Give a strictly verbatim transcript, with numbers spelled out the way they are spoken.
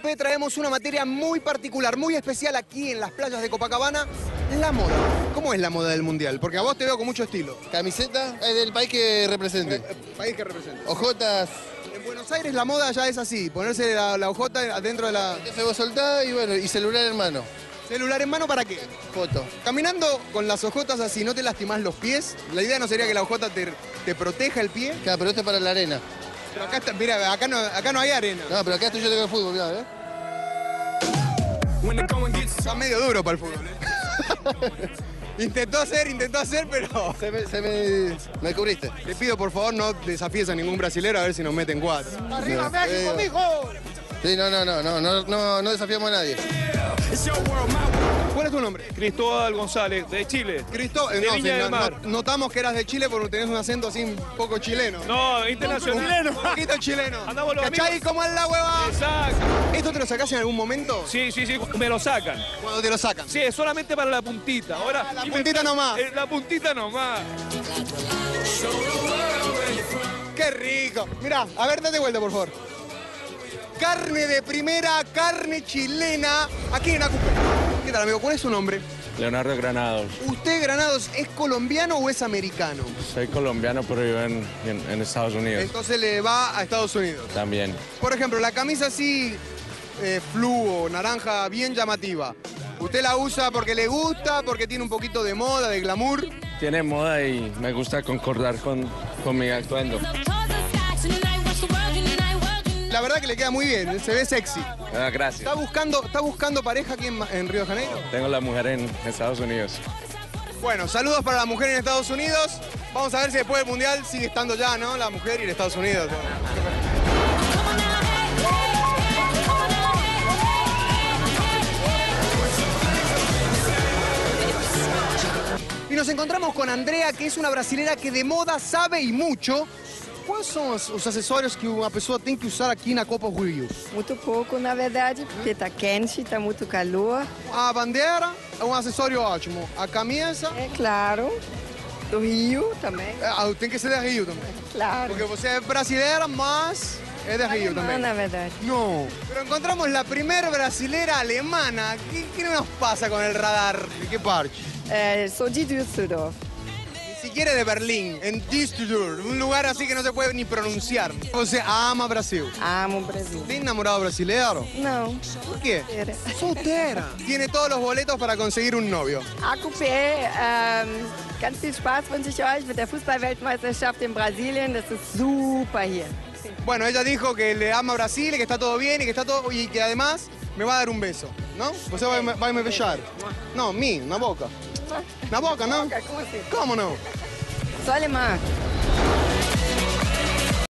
Fe traemos una materia muy particular, muy especial aquí en las playas de Copacabana, la moda. ¿Cómo es la moda del Mundial? Porque a vos te veo con mucho estilo. Camiseta es del país que represente. Eh, país que representa. Ojotas. En Buenos Aires la moda ya es así, ponerse la, la ojota adentro de la... Se vos soltá y bueno, y celular en mano. ¿Celular en mano para qué? Foto. Caminando con las ojotas así, ¿no te lastimás los pies? La idea no sería que la ojota te, te proteja el pie. Claro, pero esto es para la arena. Pero acá está, mira, acá no, acá no hay arena. No, pero acá estoy yo tengo el fútbol, mirá, ¿eh? Está medio duro para el fútbol, ¿eh? Intentó hacer, intentó hacer, pero... Se me, se me, me cubriste. Te pido, por favor, no desafíes a ningún brasilero a ver si nos meten cuatro. ¡Arriba, México, mijo! Sí, no, no, no, no, no, no, no desafiamos a nadie. ¿Cuál es tu nombre? Cristóbal González, de Chile. Cristóbal, De no, Viña sí, del no- Mar. no- notamos que eras de Chile porque tenés un acento así un poco chileno. No, internacional. Un poquito chileno. Andamos los ¿Cachai? amigos. ¿Cómo es la hueva? Exacto. ¿Esto te lo sacás en algún momento? Sí, sí, sí, me lo sacan. Cuando te lo sacan. Sí, es solamente para la puntita. Ahora, Ah, la y me- puntita nomás. eh, La puntita nomás. ¡Qué rico! Mirá, a ver, date vuelta, por favor. Carne de primera, carne chilena, aquí en Acupe. ¿Qué tal, amigo? ¿Cuál es su nombre? Leonardo Granados. ¿Usted, Granados, es colombiano o es americano? Soy colombiano, pero vivo en, en- en Estados Unidos Entonces le va a Estados Unidos. también. Por ejemplo, la camisa así, eh, fluo, naranja, bien llamativa. ¿Usted la usa porque le gusta, porque tiene un poquito de moda, de glamour? Tiene moda y me gusta concordar con, con mi atuendo. La verdad que le queda muy bien, se ve sexy. Ah, gracias. ¿Está buscando, está buscando pareja aquí en, Ma- en Río de Janeiro? Tengo la mujer en Estados Unidos. Bueno, saludos para la mujer en Estados Unidos. Vamos a ver si después del Mundial sigue estando ya, ¿no? La mujer y en Estados Unidos. Y nos encontramos con Andrea, que es uma brasilera que de moda sabe e mucho. Quais são os, os acessórios que uma pessoa tem que usar aqui na Copa Rio? Muito pouco, na verdade, porque tá quente, tá muito calor. A bandeira é um acessório ótimo. A camisa É claro, do Rio também, é, tem que ser de Rio também. claro. Porque você é brasileira, mas é de Rio Alemã, também. na verdade. No. Pero encontramos la primera brasilera alemana. ¿Qué, qué nos pasa con el radar? ¿De qué parte? É, sou de Düsseldorf. Ni siquiera de Berlín, en Düsseldorf, un lugar así que no se puede ni pronunciar. Você ama Brasil. Amo o Brasil. ¿Tiene enamorado brasileño? Não, ¿Por qué? era. Soltera. Tiene todos los boletos para conseguir un novio. A Coupé, ähm, ganz viel Spaß wünsche ich euch mit der Fußballweltmeisterschaft in Brasilien. Das ist super hier. Bueno, ella dijo que le ama Brasil, que está todo bien y que está todo y que además me va a dar un beso, ¿no? Você vai, vai me beijar. No, mí, na boca. Na boca, ¿no? Como assim? ¿Cómo no? Sou alemã.